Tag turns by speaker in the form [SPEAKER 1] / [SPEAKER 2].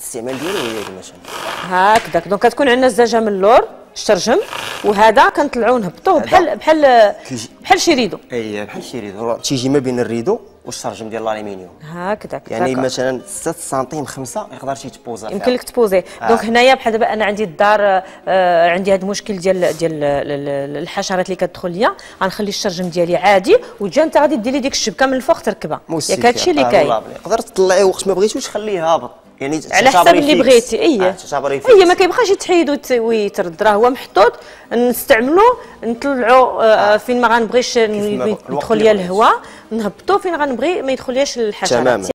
[SPEAKER 1] الاستعمال ديالو هي هذه مثلا.
[SPEAKER 2] هكذاك دونك كتكون عندنا الزجاجه من اللور الشرجم، وهذا كنطلعوه نهبطوه بحال شي ريدو.
[SPEAKER 1] اي بحال شي ريدو تيجي ما بين الريدو والشرجم ديال الالومنيوم.
[SPEAKER 2] هكذاك
[SPEAKER 1] يعني مثلا 6 سنتيم 5 يقدر شي تبوزا
[SPEAKER 2] يمكن لك تبوزي. دونك هنايا بحال دابا انا عندي الدار عندي هذا المشكل ديال الحشرات اللي كتدخل ليا، غنخلي الشرجم ديالي عادي وتجي انت غادي ديري ديك الشبكه من الفوق تركبها. ياك هادشي اللي كاين.
[SPEAKER 1] تقدر تطلعيه وقت ما بغيتيش خليه هابط، يعني
[SPEAKER 2] على حسب اللي بغيتي. اي ما كيبقاش يتحيد ويترد، راه هو محطوط نستعملوه نطلعوا فين ما غنبغيش يدخل ليا الهواء، نهبطوه فين غنبغي ما يدخلياش الحشرات.